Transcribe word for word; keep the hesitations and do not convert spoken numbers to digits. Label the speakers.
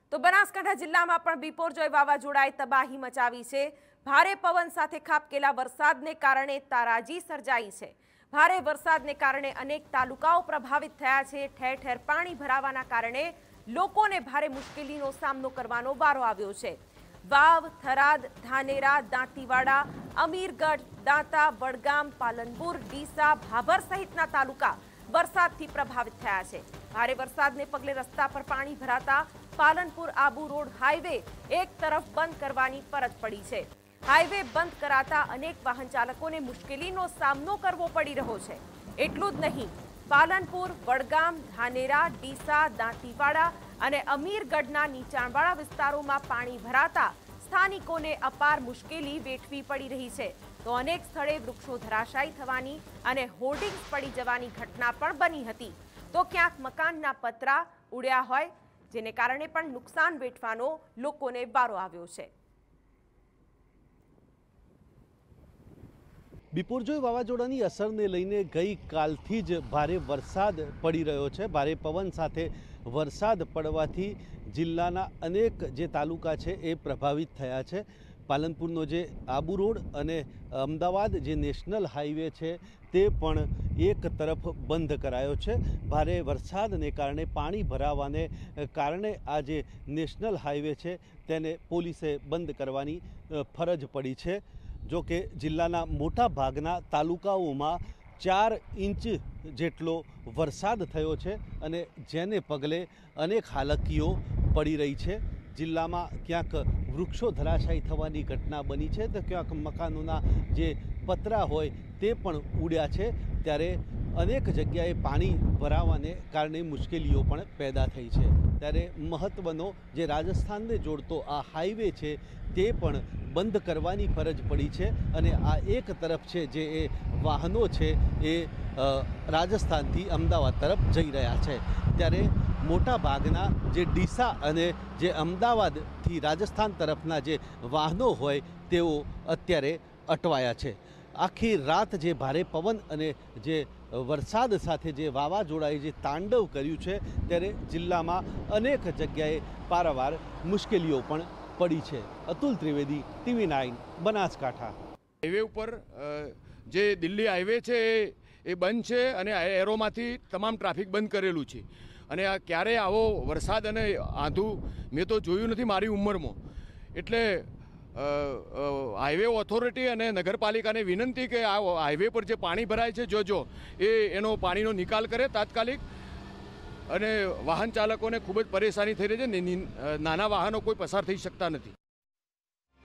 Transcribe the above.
Speaker 1: તો બનાસકાંઠા જિલ્લામાં પણ બિપોરજોય વાવાઝોડાએ તબાહી મચાવી છે। ભારે પવન સાથે ખાબકેલા વરસાદને કારણે તારાજી સર્જાઈ છે। ભારે વરસાદને કારણે અનેક તાલુકાઓ પ્રભાવિત થયા છે। ઠેર ઠેર પાણી ભરાવાના કારણે લોકોને ભારે મુશ્કેલીનો સામનો કરવાનો વારો આવ્યો છે। વાવ, થરાદ, ધાનેરા, દાંતીવાડા, અમીરગઢ, દાંતા, વડગામ, પાલનપુર, ડીસા, ભાભર સહિતના તાલુકા વરસાદથી પ્રભાવિત થયા છે। ભારે વરસાદને પગલે રસ્તા પર પાણી ભરાતા પાલનપુર આબુ રોડ હાઈવે એક તરફ બંધ કરવાની ફરજ પડી છે। હાઈવે બંધ કરાતા અનેક વાહન ચાલકોને મુશ્કેલીનો સામનો કરવો પડી રહ્યો છે। એટલું જ નહીં, પાલનપુર, વડગામ, ધાનેરા, ડીસા, દાંતીવાડા અને અમીરગઢના નીચાણવાળા વિસ્તારોમાં પાણી ભરાતા સ્થાનિકોને અપાર મુશ્કેલી વેઠવી પડી રહી છે। તો અનેક સ્થળે વૃક્ષો ધરાશાયી થવાની અને હોર્ડિંગ્સ પડી જવાની ઘટના પણ બની હતી। તો ક્યાંક મકાનના પતરા ઉડ્યા હોય, જેને કારણે પણ નુકસાન વેઠવાનો લોકોને વારો આવ્યો છે।
Speaker 2: બિપોરજોય વાવાઝોડાની અસરને લઈને ગઈકાલથી જ ભારે વરસાદ પડી રહ્યો છે। ભારે પવન સાથે વરસાદ પડવાથી જિલ્લાના અનેક જે તાલુકા છે એ પ્રભાવિત થયા છે। પાલનપુરનો જે આબુ રોડ અને અમદાવાદ જે નેશનલ હાઈવે છે તે પણ એક તરફ બંધ કરાયો છે। ભારે વરસાદને કારણે પાણી ભરાવાને કારણે આ જે નેશનલ હાઈવે છે તેને પોલીસે બંધ કરવાની ફરજ પડી છે। જો કે જિલ્લાના મોટા ભાગના તાલુકાઓમાં ચાર ઇંચ જેટલો વરસાદ થયો છે અને જેને પગલે અનેક હાલાકીઓ પડી રહી છે। જિલ્લામાં ક્યાંક વૃક્ષો ધરાશાયી થવાની ઘટના બની છે તો ક્યાંક મકાનોના જે પતરા હોય તે પણ ઉડ્યા છે। ત્યારે અનેક જગ્યાએ પાણી ભરાવાને કારણે મુશ્કેલીઓ પણ પેદા થઈ છે। ત્યારે મહત્ત્વનો જે રાજસ્થાનને જોડતો આ હાઈવે છે તે પણ બંધ કરવાની ફરજ પડી છે અને આ એક તરફ છે જે એ વાહનો છે એ રાજસ્થાનથી અમદાવાદ તરફ જઈ રહ્યા છે। ત્યારે મોટા ભાગના જે ડીસા અને જે અમદાવાદથી રાજસ્થાન તરફના જે વાહનો હોય તેઓ અત્યારે અટવાયા છે। આખી રાત જે ભારે પવન અને જે વરસાદ સાથે જે વાવાઝોડાએ જે તાંડવ કર્યું છે ત્યારે જિલ્લામાં અનેક જગ્યાએ પારાવાર મુશ્કેલીઓ પણ પડી છે। Atul Trivedi, TV nine, Banaskantha.
Speaker 3: Highway ઉપર જે દિલ્હી હાઈવે છે એ બંધ છે અને એરોમાંથી તમામ ટ્રાફિક બંધ કરેલું છે અને આ ક્યારેય આવો વરસાદ અને આંધું મેં તો જોયું નથી મારી ઉંમરમાં। એટલે હાઈવે ઓથોરિટી અને નગરપાલિકાને વિનંતી કે આ હાઈવે પર જે પાણી ભરાય છે જોજો એ એનો પાણીનો નિકાલ કરે તાત્કાલિક। અને વાહન ચાલકોને ખૂબ જ પરેશાની થઈ રહી છે। નાના વાહનો કોઈ પસાર થઈ શકતા નથી।